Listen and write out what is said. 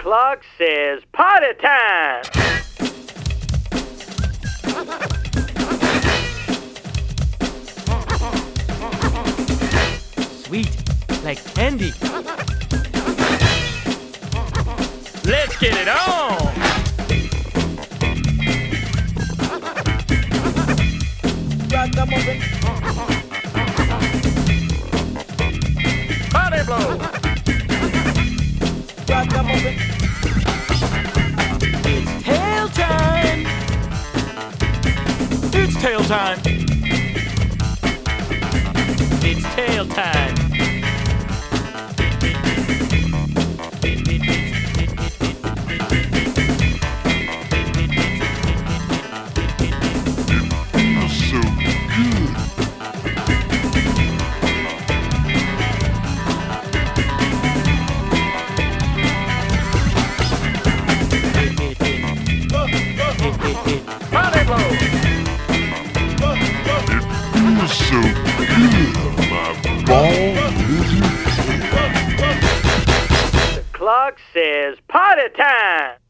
clock says party time! Sweet, like candy. Let's get it on! Party blow! It's tail time. It's tail time! It's tail time! Party blow! So good, my ball. The clock says party time!